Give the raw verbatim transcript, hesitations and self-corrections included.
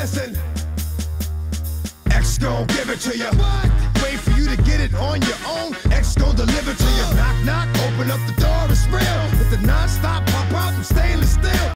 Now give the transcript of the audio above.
listen. X gon' give it to you. Wait for you to get it on your own. X gon' deliver to you. Knock, knock, open up the door, it's real. With the non-stop pop out, I'm stainless steel.